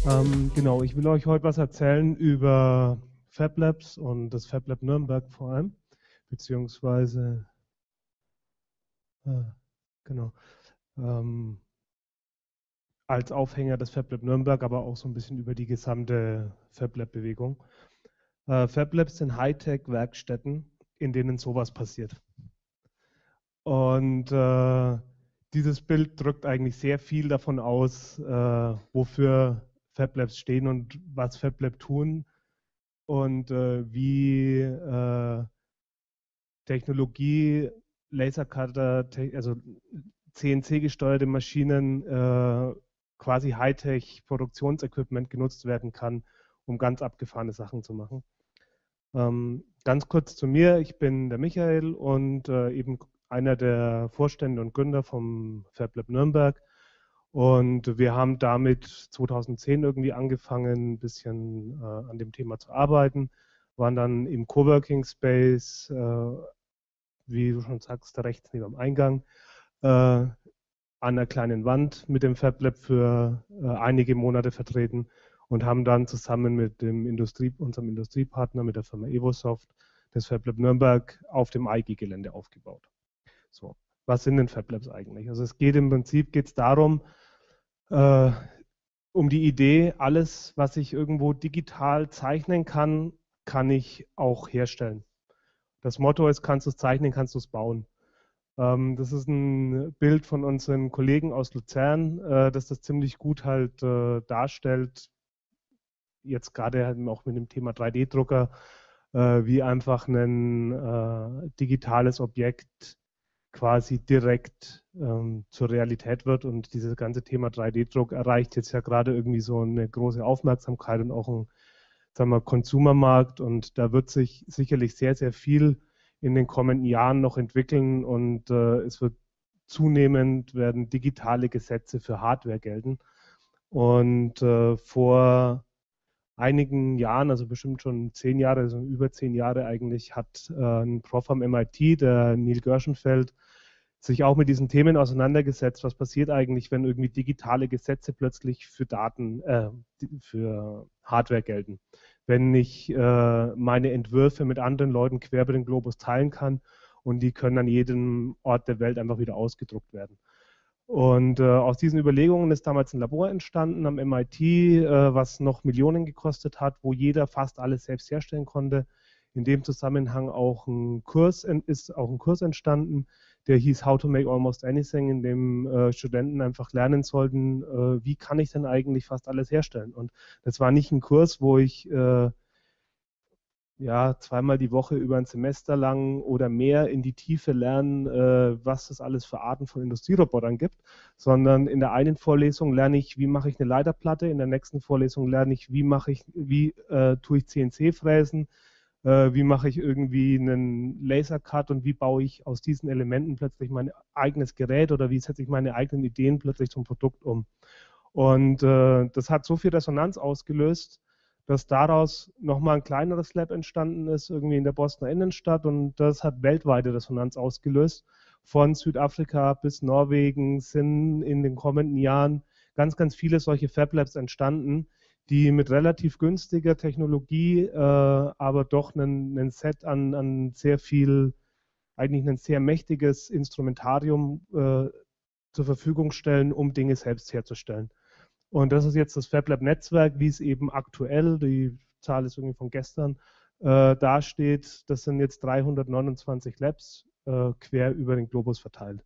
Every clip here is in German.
Genau, ich will euch heute was erzählen über Fab Labs und das Fab Lab Nürnberg vor allem, beziehungsweise, äh, genau, ähm, als Aufhänger des Fab Lab Nürnberg, aber auch so ein bisschen über die gesamte Fab Lab Bewegung. Fab Labs sind Hightech-Werkstätten, in denen sowas passiert. Und dieses Bild drückt eigentlich sehr viel davon aus, wofür Fab Labs stehen und was Fab Lab tun und wie Technologie, Lasercutter, also CNC-gesteuerte Maschinen, quasi Hightech-Produktionsequipment genutzt werden kann, um ganz abgefahrene Sachen zu machen. Ganz kurz zu mir, ich bin der Michael und eben einer der Vorstände und Gründer vom Fab Lab Nürnberg. Und wir haben damit 2010 irgendwie angefangen, ein bisschen an dem Thema zu arbeiten, waren dann im Coworking Space, wie du schon sagst, da rechts neben dem Eingang, an einer kleinen Wand mit dem Fab Lab für einige Monate vertreten und haben dann zusammen mit unserem Industriepartner, mit der Firma Evosoft, das Fab Lab Nürnberg auf dem IG-Gelände aufgebaut. So, was sind denn Fab Labs eigentlich? Also es geht im Prinzip geht's darum, äh, um die Idee, alles, was ich irgendwo digital zeichnen kann, kann ich auch herstellen. Das Motto ist, kannst du es zeichnen, kannst du es bauen. Das ist ein Bild von unseren Kollegen aus Luzern, das das ziemlich gut halt darstellt, jetzt gerade halt auch mit dem Thema 3D-Drucker, wie einfach ein digitales Objekt quasi direkt zur Realität wird. Und dieses ganze Thema 3D-Druck erreicht jetzt ja gerade irgendwie so eine große Aufmerksamkeit und auch ein, sagen wir, Konsumermarkt. Und da wird sich sicherlich sehr, sehr viel in den kommenden Jahren noch entwickeln und es wird zunehmend werden digitale Gesetze für Hardware gelten. Und vor einigen Jahren, also bestimmt schon 10 Jahre, also über 10 Jahre eigentlich, hat ein Prof am MIT, der Neil Gershenfeld, sich auch mit diesen Themen auseinandergesetzt. Was passiert eigentlich, wenn irgendwie digitale Gesetze plötzlich für für Hardware gelten? Wenn ich meine Entwürfe mit anderen Leuten quer über den Globus teilen kann und die können an jedem Ort der Welt einfach wieder ausgedruckt werden. Und aus diesen Überlegungen ist damals ein Labor entstanden am MIT, was noch Millionen gekostet hat, wo jeder fast alles selbst herstellen konnte. In dem Zusammenhang ist auch ein Kurs entstanden, der hieß How to Make Almost Anything, in dem Studenten einfach lernen sollten, wie kann ich denn eigentlich fast alles herstellen. Und das war nicht ein Kurs, wo ich ja, zweimal die Woche über ein Semester lang oder mehr in die Tiefe lernen, was es alles für Arten von Industrierobotern gibt, sondern in der einen Vorlesung lerne ich, wie mache ich eine Leiterplatte, in der nächsten Vorlesung lerne ich, wie tue ich CNC-Fräsen, wie mache ich irgendwie einen Lasercut und wie baue ich aus diesen Elementen plötzlich mein eigenes Gerät oder wie setze ich meine eigenen Ideen plötzlich zum Produkt um. Und das hat so viel Resonanz ausgelöst, dass daraus nochmal ein kleineres Lab entstanden ist, irgendwie in der Bostoner Innenstadt. Und das hat weltweite Resonanz ausgelöst. Von Südafrika bis Norwegen sind in den kommenden Jahren ganz, ganz viele solche Fab Labs entstanden, die mit relativ günstiger Technologie, aber doch einen Set an sehr viel, eigentlich ein sehr mächtiges Instrumentarium zur Verfügung stellen, um Dinge selbst herzustellen. Und das ist jetzt das FabLab-Netzwerk, wie es eben aktuell, die Zahl ist irgendwie von gestern, dasteht. Das sind jetzt 329 Labs quer über den Globus verteilt.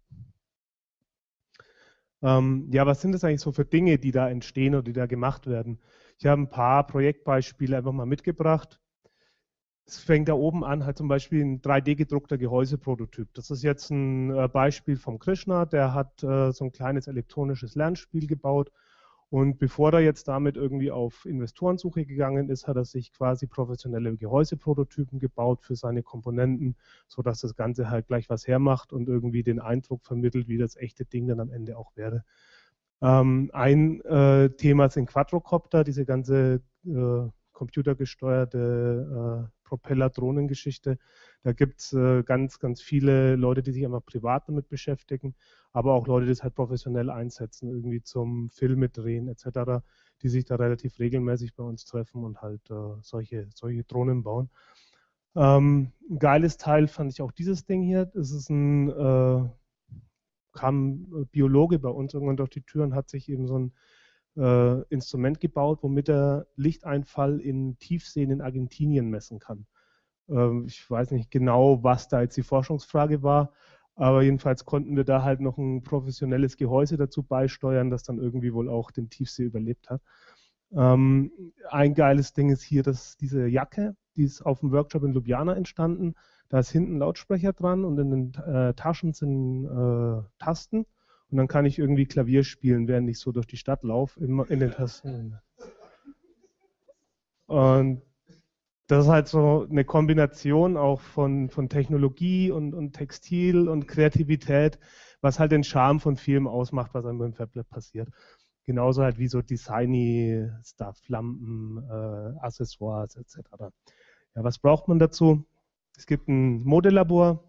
Ja, was sind das eigentlich so für Dinge, die da entstehen oder die da gemacht werden? Ich habe ein paar Projektbeispiele einfach mal mitgebracht. Es fängt da oben an, halt zum Beispiel ein 3D-gedruckter Gehäuseprototyp. Das ist jetzt ein Beispiel vom Krishna, der hat so ein kleines elektronisches Lernspiel gebaut. Und bevor er jetzt damit irgendwie auf Investorensuche gegangen ist, hat er sich quasi professionelle Gehäuseprototypen gebaut für seine Komponenten, sodass das Ganze halt gleich was hermacht und irgendwie den Eindruck vermittelt, wie das echte Ding dann am Ende auch wäre. Ein Thema sind Quadrocopter, diese ganze computergesteuerte Propeller-Drohnengeschichte. Da gibt es ganz, ganz viele Leute, die sich einfach privat damit beschäftigen, aber auch Leute, die es halt professionell einsetzen, irgendwie zum Filme drehen etc., die sich da relativ regelmäßig bei uns treffen und halt solche Drohnen bauen. Ein geiles Teil fand ich auch dieses Ding hier. Das ist kam Biologe bei uns irgendwann durch die Tür und hat sich eben so ein Instrument gebaut, womit er Lichteinfall in Tiefseen in Argentinien messen kann. Ich weiß nicht genau, was da jetzt die Forschungsfrage war, aber jedenfalls konnten wir da halt noch ein professionelles Gehäuse dazu beisteuern, das dann irgendwie wohl auch den Tiefsee überlebt hat. Ein geiles Ding ist hier, dass diese Jacke, die ist auf dem Workshop in Ljubljana entstanden. Da ist hinten ein Lautsprecher dran und in den Taschen sind Tasten. Und dann kann ich irgendwie Klavier spielen, während ich so durch die Stadt laufe, in den Tasten. Und das ist halt so eine Kombination auch von Technologie und Textil und Kreativität, was halt den Charme von Film ausmacht, was einem beim FabLab passiert. Genauso halt wie so designy Stuff, Lampen, Accessoires etc. Ja, was braucht man dazu? Es gibt ein Modelabor,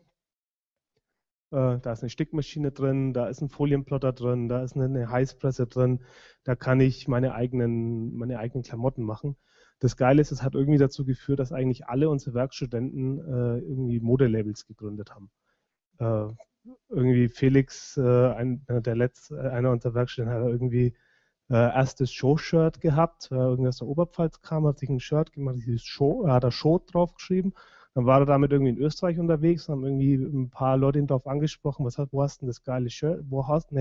da ist eine Stickmaschine drin, da ist ein Folienplotter drin, da ist eine Heißpresse drin, da kann ich meine eigenen Klamotten machen. Das Geile ist, es hat irgendwie dazu geführt, dass eigentlich alle unsere Werkstudenten irgendwie Modelabels gegründet haben. Irgendwie Felix, einer unserer Werkstudenten, hat irgendwie erstes Show-Shirt gehabt, irgendwie aus der Oberpfalz kam, hat sich ein Shirt gemacht, dieses Show, hat da Show draufgeschrieben. Dann war er damit irgendwie in Österreich unterwegs, haben irgendwie ein paar Leute ihn darauf angesprochen, wo hast du denn das geile Shirt, wo hast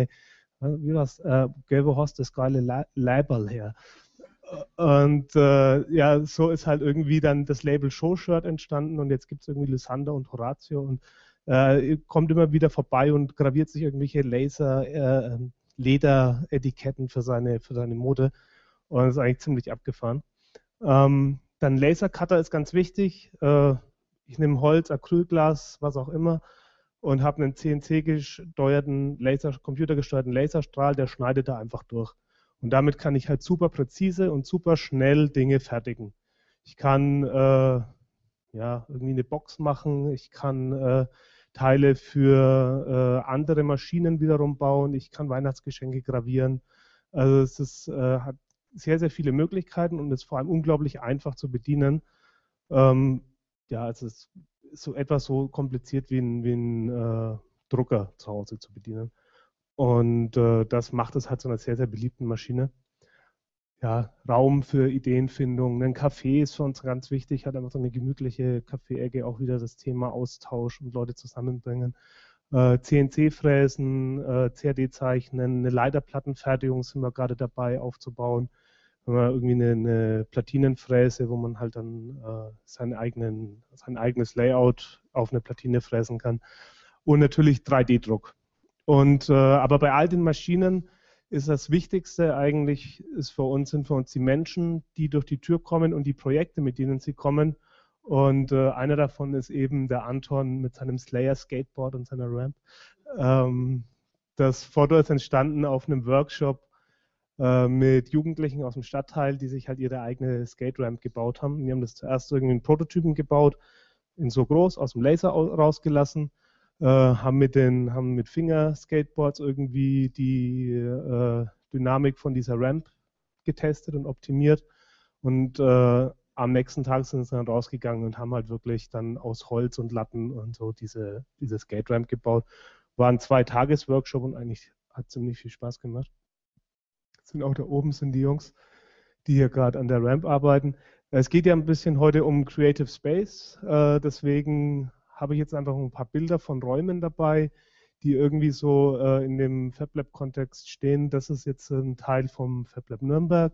das geile Label her? Und ja, so ist halt irgendwie dann das Label Show-Shirt entstanden und jetzt gibt es irgendwie Lysander und Horatio und kommt immer wieder vorbei und graviert sich irgendwelche Lederetiketten für seine Mode und das ist eigentlich ziemlich abgefahren. Dann Lasercutter ist ganz wichtig. Ich nehme Holz, Acrylglas, was auch immer und habe einen CNC-gesteuerten computergesteuerten Laserstrahl, der schneidet da einfach durch. Und damit kann ich halt super präzise und super schnell Dinge fertigen. Ich kann ja, irgendwie eine Box machen, ich kann Teile für andere Maschinen wiederum bauen, ich kann Weihnachtsgeschenke gravieren. Also hat sehr, sehr viele Möglichkeiten und ist vor allem unglaublich einfach zu bedienen. Ja, es ist so etwas so kompliziert wie ein Drucker zu Hause zu bedienen. Und das macht es halt zu einer sehr, sehr beliebten Maschine. Ja, Raum für Ideenfindung. Ein Café ist für uns ganz wichtig, hat einfach so eine gemütliche Kaffee-Ecke, auch wieder das Thema Austausch und Leute zusammenbringen. CNC-Fräsen, CAD-Zeichnen, eine Leiterplattenfertigung sind wir gerade dabei aufzubauen. Wenn man irgendwie eine Platinenfräse, wo man halt dann sein eigenes Layout auf eine Platine fräsen kann. Und natürlich 3D-Druck. Und aber bei all den Maschinen ist das Wichtigste eigentlich, sind für uns die Menschen, die durch die Tür kommen und die Projekte, mit denen sie kommen. Und einer davon ist eben der Anton mit seinem Slayer Skateboard und seiner Ramp. Das Foto ist entstanden auf einem Workshop mit Jugendlichen aus dem Stadtteil, die sich halt ihre eigene Skate-Ramp gebaut haben. Die haben das zuerst irgendwie in Prototypen gebaut, in so groß, aus dem Laser rausgelassen. Haben mit Finger-Skateboards irgendwie die Dynamik von dieser Ramp getestet und optimiert. Und am nächsten Tag sind sie dann rausgegangen und haben halt wirklich dann aus Holz und Latten und so diese Skate-Ramp gebaut. War ein 2-Tages-Workshop und eigentlich hat ziemlich viel Spaß gemacht. Da oben sind die Jungs, die hier gerade an der Ramp arbeiten. Es geht ja ein bisschen heute um Creative Space, deswegen habe ich jetzt einfach ein paar Bilder von Räumen dabei, die irgendwie so in dem FabLab-Kontext stehen. Das ist jetzt ein Teil vom FabLab Nürnberg.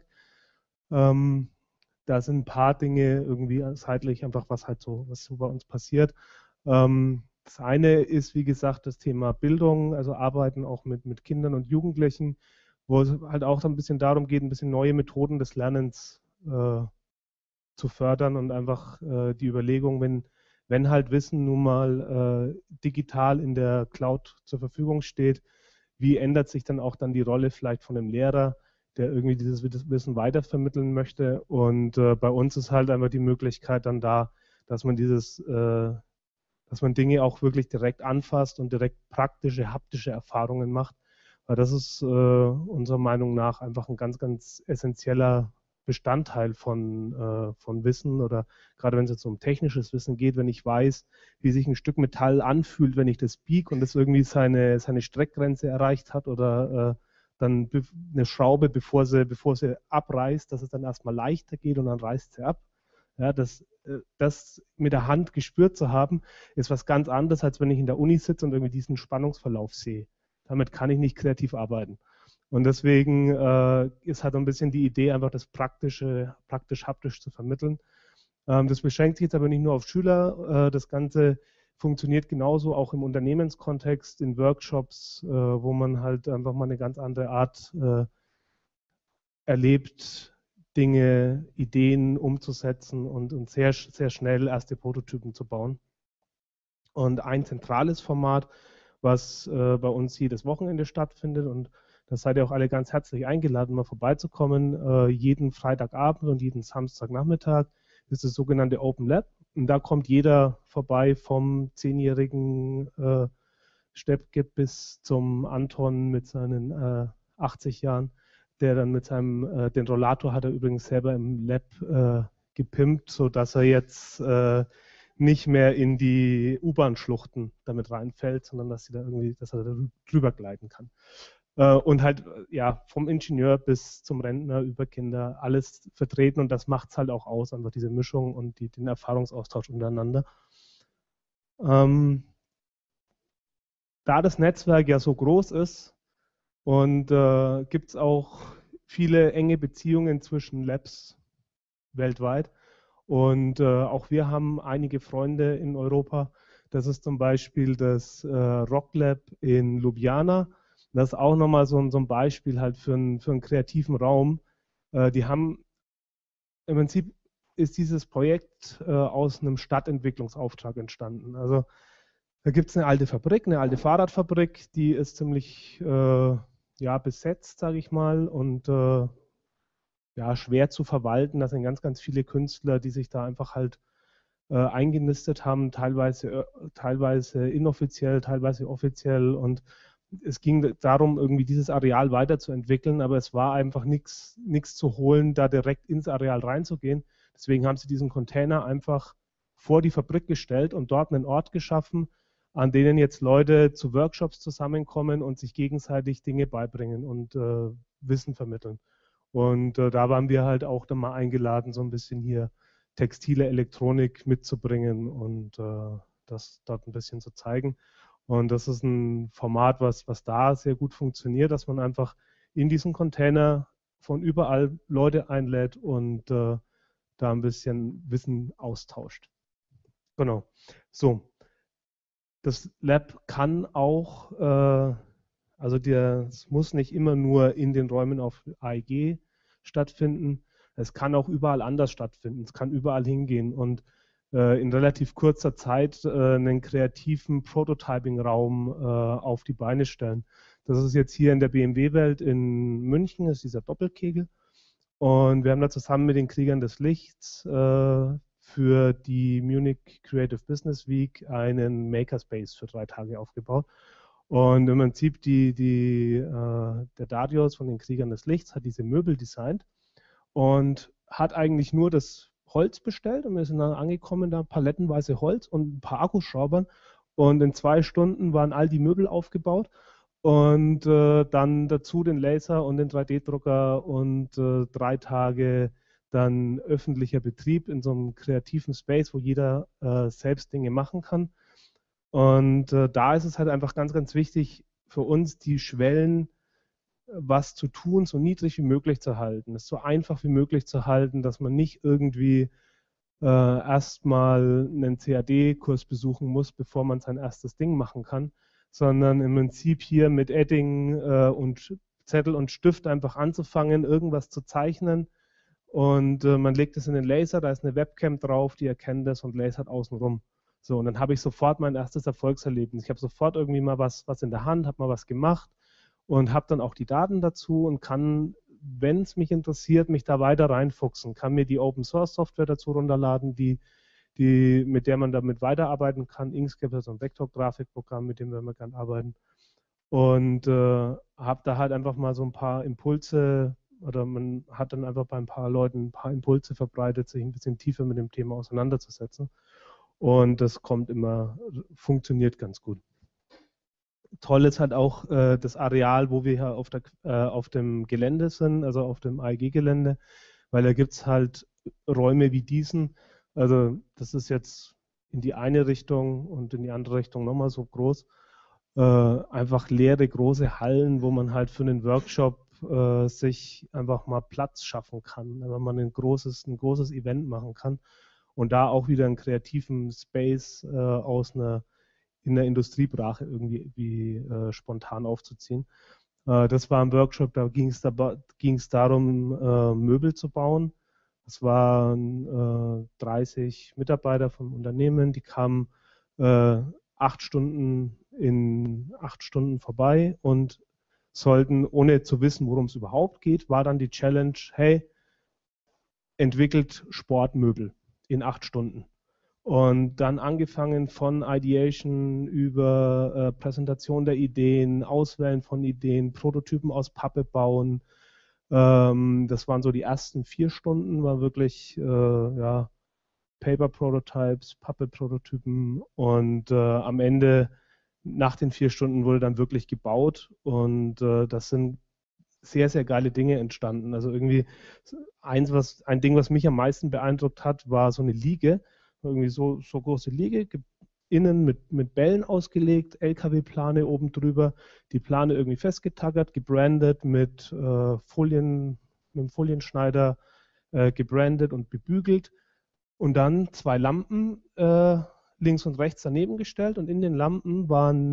Da sind ein paar Dinge irgendwie seitlich einfach, was so bei uns passiert. Das eine ist, wie gesagt, das Thema Bildung, also Arbeiten auch mit Kindern und Jugendlichen, wo es halt auch so ein bisschen darum geht, ein bisschen neue Methoden des Lernens zu fördern und einfach die Überlegung, wenn halt Wissen nun mal digital in der Cloud zur Verfügung steht, wie ändert sich dann auch dann die Rolle vielleicht von dem Lehrer, der irgendwie dieses Wissen weitervermitteln möchte. Und bei uns ist halt einfach die Möglichkeit dann da, dass man dass man Dinge auch wirklich direkt anfasst und direkt praktische, haptische Erfahrungen macht. Weil das ist unserer Meinung nach einfach ein ganz, ganz essentieller Bestandteil von Wissen, oder gerade wenn es jetzt um technisches Wissen geht, wenn ich weiß, wie sich ein Stück Metall anfühlt, wenn ich das biege und es irgendwie seine Streckgrenze erreicht hat, oder dann eine Schraube, bevor sie abreißt, dass es dann erstmal leichter geht und dann reißt sie ab. Ja, das mit der Hand gespürt zu haben, ist was ganz anderes, als wenn ich in der Uni sitze und irgendwie diesen Spannungsverlauf sehe. Damit kann ich nicht kreativ arbeiten. Und deswegen ist halt ein bisschen die Idee, einfach das praktisch-haptisch zu vermitteln. Das beschränkt sich jetzt aber nicht nur auf Schüler. Das Ganze funktioniert genauso auch im Unternehmenskontext, in Workshops, wo man halt einfach mal eine ganz andere Art erlebt, Dinge, Ideen umzusetzen und sehr, sehr schnell erste Prototypen zu bauen. Und ein zentrales Format, was bei uns jedes Wochenende stattfindet, und da seid ihr auch alle ganz herzlich eingeladen, mal vorbeizukommen, jeden Freitagabend und jeden Samstagnachmittag, ist das sogenannte Open Lab. Und da kommt jeder vorbei, vom 10-jährigen Steppke bis zum Anton mit seinen 80 Jahren, der dann mit seinem, den Rollator hat er übrigens selber im Lab gepimpt, sodass er jetzt nicht mehr in die U-Bahn-Schluchten damit reinfällt, sondern dass er da drüber gleiten kann. Und halt, ja, vom Ingenieur bis zum Rentner über Kinder, alles vertreten, und das macht es halt auch aus, einfach diese Mischung und den Erfahrungsaustausch untereinander. Da das Netzwerk ja so groß ist und gibt es auch viele enge Beziehungen zwischen Labs weltweit. Und auch wir haben einige Freunde in Europa. Das ist zum Beispiel das Rock Lab in Ljubljana. Das ist auch nochmal so ein Beispiel halt für einen kreativen Raum. Die haben im Prinzip ist dieses Projekt aus einem Stadtentwicklungsauftrag entstanden. Also da gibt es eine alte Fabrik, eine alte Fahrradfabrik, die ist ziemlich ja, besetzt, sage ich mal, und ja, schwer zu verwalten. Das sind ganz, ganz viele Künstler, die sich da einfach halt eingenistet haben, teilweise inoffiziell, teilweise offiziell. Und es ging darum, irgendwie dieses Areal weiterzuentwickeln, aber es war einfach nichts zu holen, da direkt ins Areal reinzugehen. Deswegen haben sie diesen Container einfach vor die Fabrik gestellt und dort einen Ort geschaffen, an denen jetzt Leute zu Workshops zusammenkommen und sich gegenseitig Dinge beibringen und Wissen vermitteln. Und da waren wir halt auch dann mal eingeladen, so ein bisschen hier textile Elektronik mitzubringen und das dort ein bisschen zu zeigen. Und das ist ein Format, was da sehr gut funktioniert, dass man einfach in diesen Container von überall Leute einlädt und da ein bisschen Wissen austauscht. Genau. So. Das Lab kann auch, also es muss nicht immer nur in den Räumen auf AEG stattfinden. Es kann auch überall anders stattfinden. Es kann überall hingehen und in relativ kurzer Zeit einen kreativen Prototyping-Raum auf die Beine stellen. Das ist jetzt hier in der BMW-Welt in München, das ist dieser Doppelkegel. Und wir haben da zusammen mit den Kriegern des Lichts für die Munich Creative Business Week einen Makerspace für 3 Tage aufgebaut. Und im Prinzip der Darius von den Kriegern des Lichts hat diese Möbel designt und hat eigentlich nur das Holz bestellt, und wir sind dann angekommen, da palettenweise Holz und ein paar Akkuschraubern, und in 2 Stunden waren all die Möbel aufgebaut und dann dazu den Laser und den 3D-Drucker und 3 Tage dann öffentlicher Betrieb in so einem kreativen Space, wo jeder selbst Dinge machen kann. Und da ist es halt einfach ganz, ganz wichtig für uns, die Schwellen, was zu tun, so niedrig wie möglich zu halten, es so einfach wie möglich zu halten, dass man nicht irgendwie erstmal einen CAD-Kurs besuchen muss, bevor man sein erstes Ding machen kann, sondern im Prinzip hier mit Edding und Zettel und Stift einfach anzufangen, irgendwas zu zeichnen, und man legt es in den Laser, da ist eine Webcam drauf, die erkennt das und lasert außenrum. So, und dann habe ich sofort mein erstes Erfolgserlebnis. Ich habe sofort irgendwie mal was in der Hand, habe mal was gemacht und habe dann auch die Daten dazu und kann, wenn es mich interessiert, mich da weiter reinfuchsen, kann mir die Open Source Software dazu runterladen, die mit der man damit weiterarbeiten kann. Inkscape ist so ein Vektorgrafikprogramm, mit dem wir gerne arbeiten. Und habe da halt einfach mal so ein paar Impulse, oder man hat dann einfach bei ein paar Leuten ein paar Impulse verbreitet, sich ein bisschen tiefer mit dem Thema auseinanderzusetzen. Und das funktioniert ganz gut. Toll ist halt auch das Areal, wo wir hier auf dem Gelände sind, also auf dem AEG-Gelände, weil da gibt es halt Räume wie diesen. Also das ist jetzt in die eine Richtung und in die andere Richtung nochmal so groß. Einfach leere große Hallen, wo man halt für einen Workshop sich einfach mal Platz schaffen kann, wenn man ein großes Event machen kann und da auch wieder einen kreativen Space in der Industriebrache irgendwie spontan aufzuziehen. Das war ein Workshop, da ging es darum, Möbel zu bauen. Das waren 30 Mitarbeiter vom Unternehmen, die kamen 8 Stunden in 8 Stunden vorbei und sollten, ohne zu wissen, worum es überhaupt geht, war dann die Challenge, hey, entwickelt Sportmöbel in 8 Stunden. Und dann angefangen von Ideation über Präsentation der Ideen, Auswählen von Ideen, Prototypen aus Pappe bauen. Das waren so die ersten 4 Stunden, war wirklich ja, Paper Prototypes, Pappe Prototypen und am Ende, nach den 4 Stunden, wurde dann wirklich gebaut und das sind sehr, sehr geile Dinge entstanden. Also irgendwie ein Ding, was mich am meisten beeindruckt hat, war so eine Liege, irgendwie so große Liege, innen mit Bällen ausgelegt, LKW-Plane oben drüber, die Plane irgendwie festgetackert, gebrandet mit Folien, mit dem Folienschneider gebrandet und bebügelt und dann 2 Lampen links und rechts daneben gestellt und in den Lampen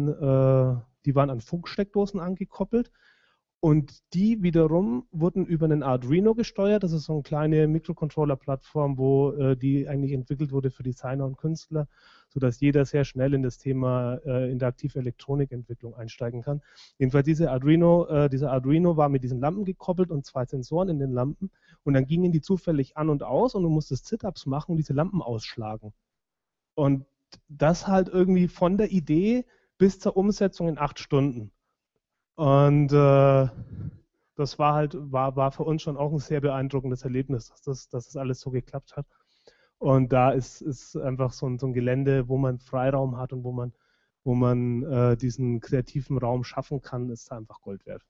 die waren an Funksteckdosen angekoppelt. Und die wiederum wurden über einen Arduino gesteuert. Das ist so eine kleine Mikrocontroller-Plattform, wo die eigentlich entwickelt wurde für Designer und Künstler, sodass jeder sehr schnell in das Thema interaktive Elektronikentwicklung einsteigen kann. Jedenfalls dieser Arduino war mit diesen Lampen gekoppelt und 2 Sensoren in den Lampen. Und dann gingen die zufällig an und aus und du musstest Sit-Ups machen und diese Lampen ausschlagen. Und das halt irgendwie von der Idee bis zur Umsetzung in 8 Stunden. Und das war für uns schon auch ein sehr beeindruckendes Erlebnis, dass das alles so geklappt hat. Und da ist einfach so ein Gelände, wo man Freiraum hat und wo man diesen kreativen Raum schaffen kann, ist einfach Gold wert.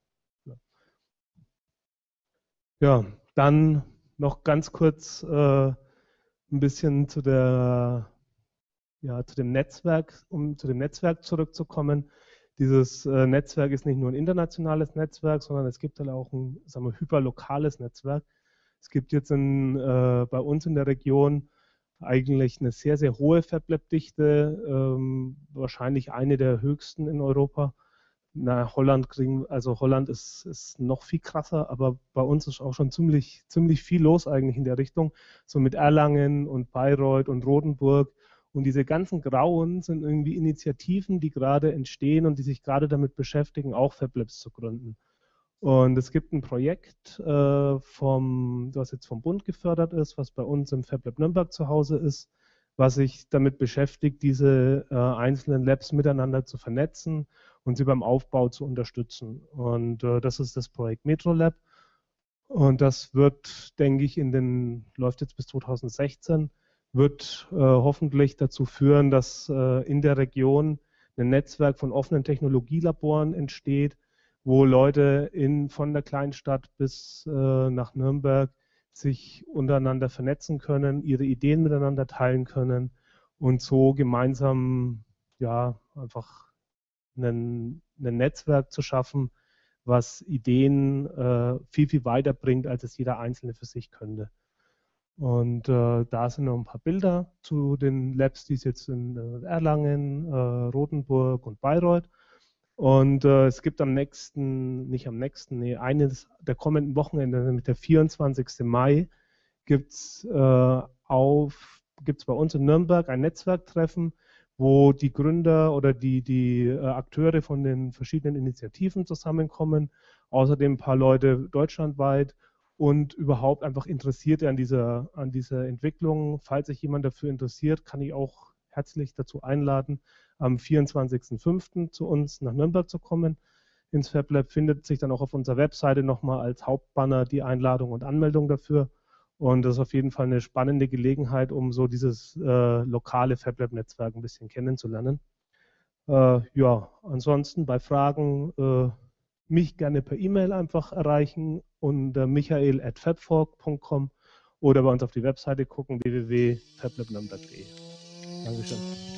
Ja, dann noch ganz kurz ein bisschen zu dem Netzwerk, um zu dem Netzwerk zurückzukommen. Dieses Netzwerk ist nicht nur ein internationales Netzwerk, sondern es gibt dann auch ein, sagen wir, hyperlokales Netzwerk. Es gibt jetzt bei uns in der Region eigentlich eine sehr, sehr hohe FabLab-Dichte, wahrscheinlich eine der höchsten in Europa. Holland ist noch viel krasser, aber bei uns ist auch schon ziemlich viel los eigentlich in der Richtung, so mit Erlangen und Bayreuth und Rotenburg. Und diese ganzen Grauen sind irgendwie Initiativen, die gerade entstehen und die sich gerade damit beschäftigen, auch FabLabs zu gründen. Und es gibt ein Projekt, was jetzt vom Bund gefördert ist, was bei uns im FabLab Nürnberg zu Hause ist, was sich damit beschäftigt, diese einzelnen Labs miteinander zu vernetzen und sie beim Aufbau zu unterstützen. Und das ist das Projekt MetroLab. Und das wird, denke ich, läuft jetzt bis 2016, wird hoffentlich dazu führen, dass in der Region ein Netzwerk von offenen Technologielaboren entsteht, wo Leute von der Kleinstadt bis nach Nürnberg sich untereinander vernetzen können, ihre Ideen miteinander teilen können und so gemeinsam ja einfach ein Netzwerk zu schaffen, was Ideen viel, viel weiter bringt, als es jeder Einzelne für sich könnte. Und da sind noch ein paar Bilder zu den Labs, die es jetzt in Erlangen, Rotenburg und Bayreuth. Und es gibt eines der kommenden Wochenende, nämlich der 24. Mai, gibt es bei uns in Nürnberg ein Netzwerktreffen, wo die Gründer oder die Akteure von den verschiedenen Initiativen zusammenkommen, außerdem ein paar Leute deutschlandweit und überhaupt einfach Interessierte an dieser Entwicklung. Falls sich jemand dafür interessiert, kann ich auch herzlich dazu einladen, am 24.05. zu uns nach Nürnberg zu kommen. Ins FabLab findet sich dann auch auf unserer Webseite nochmal als Hauptbanner die Einladung und Anmeldung dafür. Und das ist auf jeden Fall eine spannende Gelegenheit, um so dieses lokale FabLab-Netzwerk ein bisschen kennenzulernen. Ja, ansonsten bei Fragen mich gerne per E-Mail einfach erreichen unter michael@fabfork.com oder bei uns auf die Webseite gucken www.fablabnürnberg.de. Dankeschön.